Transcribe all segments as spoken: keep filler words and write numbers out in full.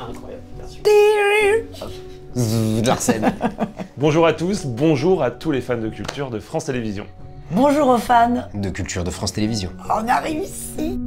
Incroyable, bien sûr. Larsen. Bonjour à tous, bonjour à tous les fans de culture de France Télévisions. Bonjour aux fans De culture de France Télévisions. On a réussi.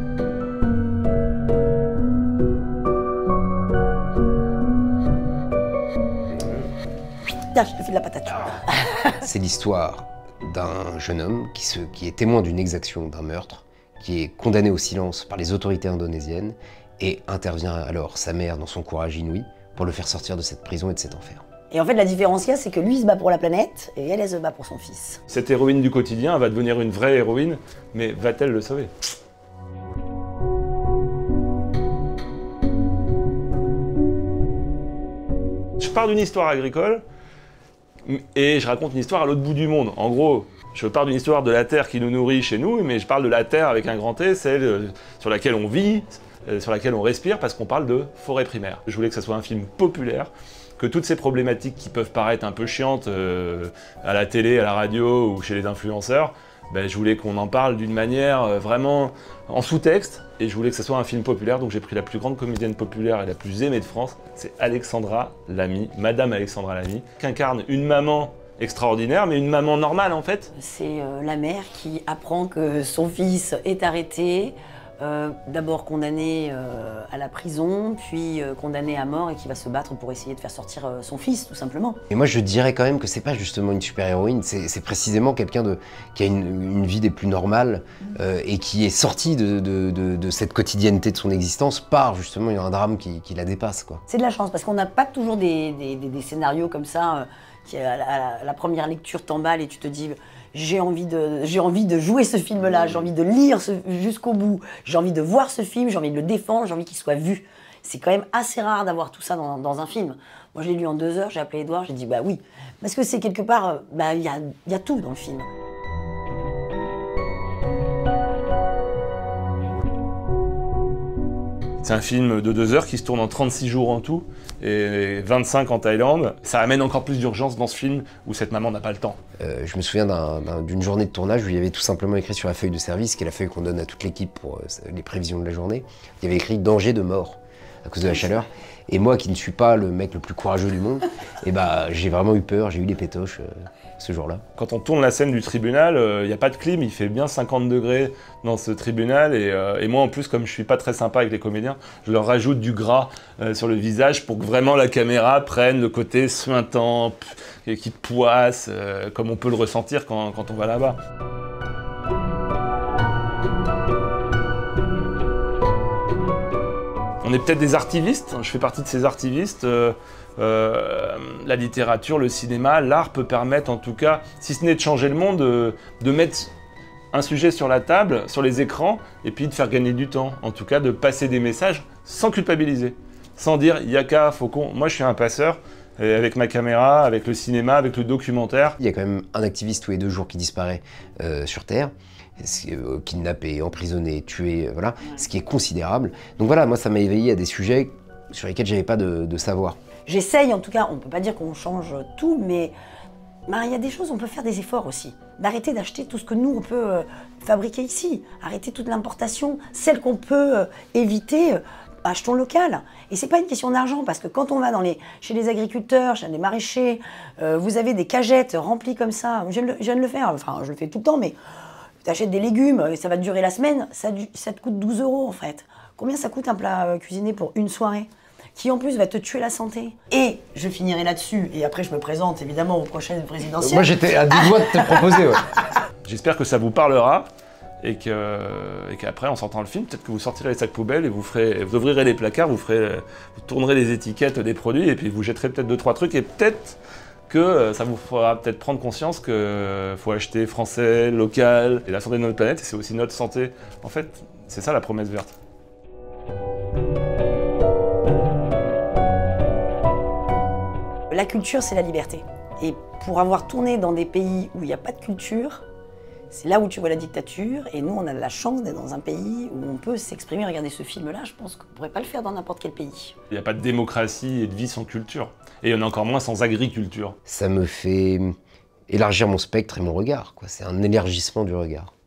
Putain, je te fais de la patate. C'est l'histoire d'un jeune homme qui, se, qui est témoin d'une exaction, d'un meurtre, qui est condamné au silence par les autorités indonésiennes et intervient alors sa mère dans son courage inouï pour le faire sortir de cette prison et de cet enfer. Et en fait, la différence qu'il y a, c'est que lui, il se bat pour la planète et elle, elle se bat pour son fils. Cette héroïne du quotidien va devenir une vraie héroïne, mais va-t-elle le sauver? Je pars d'une histoire agricole et je raconte une histoire à l'autre bout du monde. En gros, je pars d'une histoire de la terre qui nous nourrit chez nous, mais je parle de la terre avec un grand T, celle sur laquelle on vit, sur laquelle on respire, parce qu'on parle de forêt primaire. Je voulais que ce soit un film populaire, que toutes ces problématiques qui peuvent paraître un peu chiantes euh, à la télé, à la radio ou chez les influenceurs, ben, je voulais qu'on en parle d'une manière euh, vraiment en sous-texte, et je voulais que ce soit un film populaire, donc j'ai pris la plus grande comédienne populaire et la plus aimée de France, c'est Alexandra Lamy, Madame Alexandra Lamy, qui incarne une maman extraordinaire, mais une maman normale en fait. C'est euh, la mère qui apprend que son fils est arrêté, euh, d'abord condamné euh, à la prison, puis euh, condamné à mort et qui va se battre pour essayer de faire sortir euh, son fils, tout simplement. Et moi je dirais quand même que c'est pas justement une super-héroïne, c'est précisément quelqu'un de qui a une, une vie des plus normales euh, et qui est sorti de, de, de, de cette quotidienneté de son existence par justement un drame qui, qui la dépasse, quoi. C'est de la chance, parce qu'on n'a pas toujours des, des, des, des scénarios comme ça, euh, qui à la, à la, la première lecture t'emballe et tu te dis j'ai envie de, j'ai envie de jouer ce film-là, j'ai envie de lire jusqu'au bout, j'ai envie de voir ce film, j'ai envie de le défendre, j'ai envie qu'il soit vu. C'est quand même assez rare d'avoir tout ça dans, dans un film. Moi, je l'ai lu en deux heures, j'ai appelé Edouard, j'ai dit bah oui, parce que c'est quelque part, bah il y a, y a tout dans le film. C'est un film de deux heures qui se tourne en trente-six jours en tout et vingt-cinq en Thaïlande. Ça amène encore plus d'urgence dans ce film où cette maman n'a pas le temps. Euh, je me souviens d'une un, un, journée de tournage où il y avait tout simplement écrit sur la feuille de service, qui est la feuille qu'on donne à toute l'équipe pour euh, les prévisions de la journée, il y avait écrit « danger de mort » à cause de la chaleur. Et moi, qui ne suis pas le mec le plus courageux du monde, et bah, j'ai vraiment eu peur, j'ai eu les pétoches euh, ce jour-là. Quand on tourne la scène du tribunal, il euh, n'y a pas de clim, il fait bien cinquante degrés dans ce tribunal. Et, euh, et moi, en plus, comme je suis pas très sympa avec les comédiens, je leur rajoute du gras euh, sur le visage pour que vraiment la caméra prenne le côté suintant, et qui te poisse, euh, comme on peut le ressentir quand, quand on va là-bas. On est peut-être des artivistes, je fais partie de ces artivistes. Euh, euh, la littérature, le cinéma, l'art peut permettre en tout cas, si ce n'est de changer le monde, de, de mettre un sujet sur la table, sur les écrans, et puis de faire gagner du temps. En tout cas, de passer des messages sans culpabiliser, sans dire « yaka, faut qu'on... » Moi, je suis un passeur, et avec ma caméra, avec le cinéma, avec le documentaire. Il y a quand même un activiste tous les deux jours qui disparaît euh, sur Terre. Euh, kidnappé, emprisonné, tué, euh, voilà, ce qui est considérable. Donc voilà, moi ça m'a éveillé à des sujets sur lesquels j'avais pas de, de savoir. J'essaye, en tout cas, on peut pas dire qu'on change tout, mais bah, il y a des choses, on peut faire des efforts aussi. D'arrêter d'acheter tout ce que nous on peut euh, fabriquer ici, arrêter toute l'importation, celle qu'on peut euh, éviter, euh, achetons local. Et c'est pas une question d'argent, parce que quand on va dans les, chez les agriculteurs, chez les maraîchers, euh, vous avez des cagettes remplies comme ça, je viens, de le, je viens de le faire, enfin je le fais tout le temps, mais tu achètes des légumes et ça va durer la semaine, ça, ça te coûte douze euros en fait. Combien ça coûte un plat euh, cuisiné pour une soirée, qui en plus va te tuer la santé? Et je finirai là-dessus, et après je me présente évidemment aux prochaines présidentielles. Moi j'étais à deux doigts de te proposer, ouais. J'espère que ça vous parlera, et qu'après en sortant le film, peut-être que vous sortirez les sacs poubelles et vous, ferez, vous ouvrirez les placards, vous, ferez, vous tournerez les étiquettes des produits, et puis vous jetterez peut-être deux, trois trucs, et peut-être que ça vous fera peut-être prendre conscience qu'il faut acheter français, local, et la santé de notre planète, c'est aussi notre santé. En fait, c'est ça la promesse verte. La culture, c'est la liberté. Et pour avoir tourné dans des pays où il n'y a pas de culture, c'est là où tu vois la dictature, et nous on a la chance d'être dans un pays où on peut s'exprimer. Regardez ce film-là, je pense qu'on ne pourrait pas le faire dans n'importe quel pays. Il n'y a pas de démocratie et de vie sans culture. Et il y en a encore moins sans agriculture. Ça me fait élargir mon spectre et mon regard, quoi. C'est un élargissement du regard.